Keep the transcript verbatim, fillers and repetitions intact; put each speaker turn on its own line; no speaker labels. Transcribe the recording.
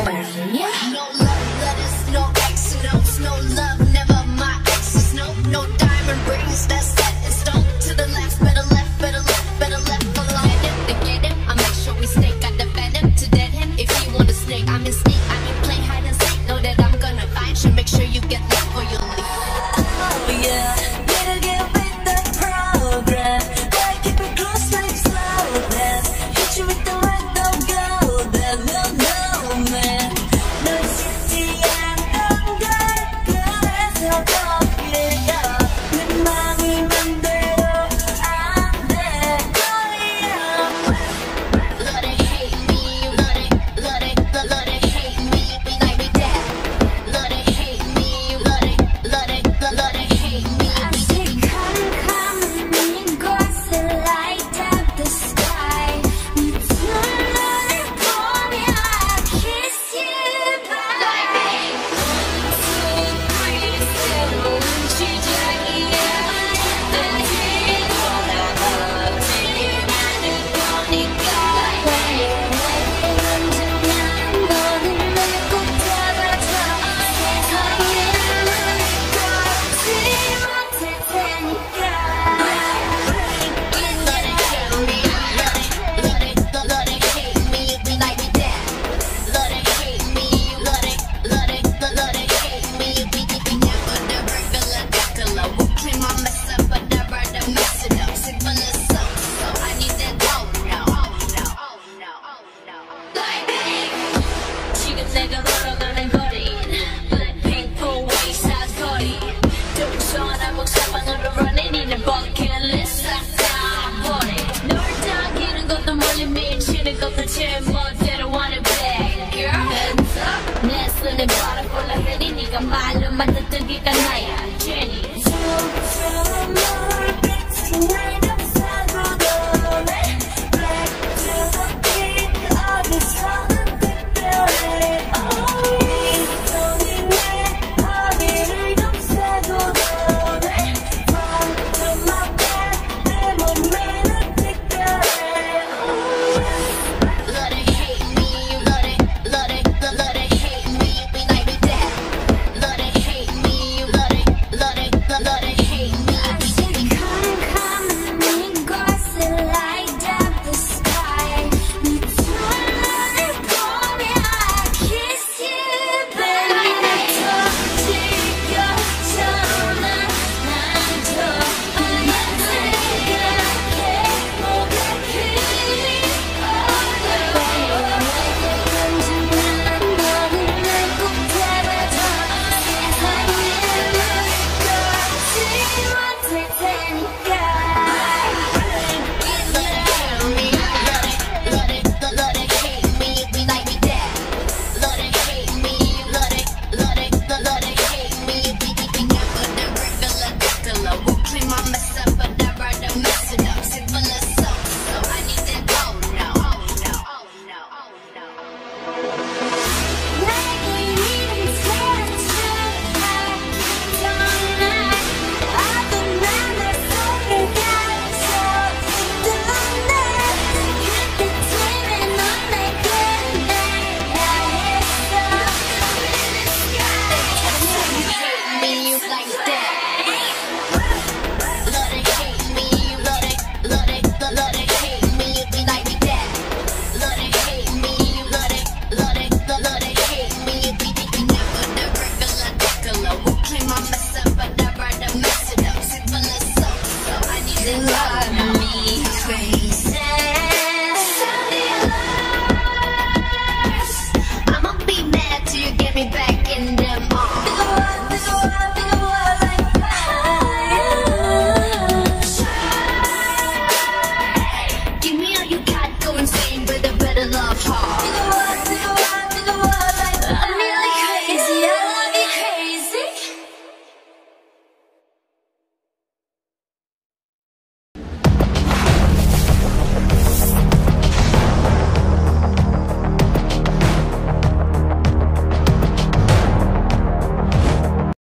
No love letters, no X notes, no love, never my exes, no, no diamond rings, that's set in stone. To the left, better left, better left, better left alone. Get him, to get him, I make sure we snake, got the venom to dead him. If you want to snake, I'm in sneak, I'm in play hide and seek. Know that I'm gonna find you, make sure you get left for your leave.
Oh yeah, better get with the program. Gotta keep it close like slow dance. Hit you with the right, don't go there, no, no man. 널 쉽지 않던 걸 그래서 더 필요. 내 맘이 맘대로 안 돼.
Love they hate me, love they, love they, love they hate me, be like me that. Love they hate me, love they, love they, love they hate me.
아직캄캄한 곳에 light up the sky. 네 눈을 보며 kiss you bye.
Sweet breeze, 새로운 시작이야. 난 뒤돌아봐, 지금 하는 거니까.
언제나 너는 날 꼭 잡아줘. 세상에 걸지 못할 테니까.
Love they hate me, love they, love they, love they hate me, be like me that. Love they hate me, love they, love they, love they hate me, be be never the regular degular. Who claim I mess up, but never the mess it up. Simple as so, so I need that oh no, oh no, oh no, oh no. Like
지금 내가 걸어가는 거리 블랙핑크 포웨이 사거리 동서나 목사방으로 running in a bucket list 버리 널 당기는 것도 멀리 미치는 것도 제 멋대로 wanna play girl hands up 내 손에 바람 골라 흔히 네가 말로 만든